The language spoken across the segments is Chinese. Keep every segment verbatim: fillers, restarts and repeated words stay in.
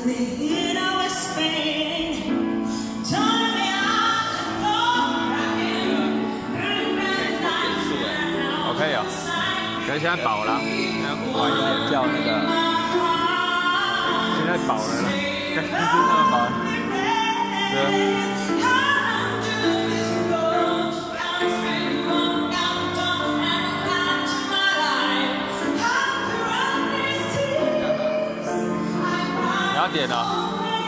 可以哦，可是现在饱了，要晚一点叫那个。现在饱了啦，刚刚就那么饱。对啊。你要点哦。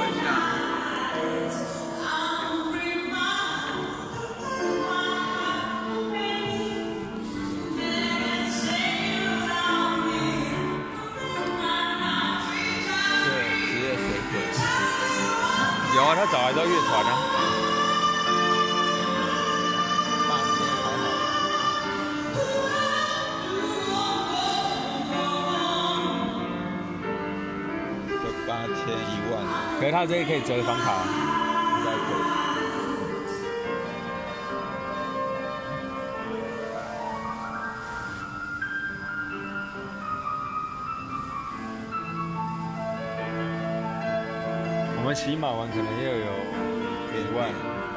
有啊，他找来都乐团啊。八千还好。就八千一万。可是他这个可以折房卡，应该可以。我们骑马玩可能又有一万。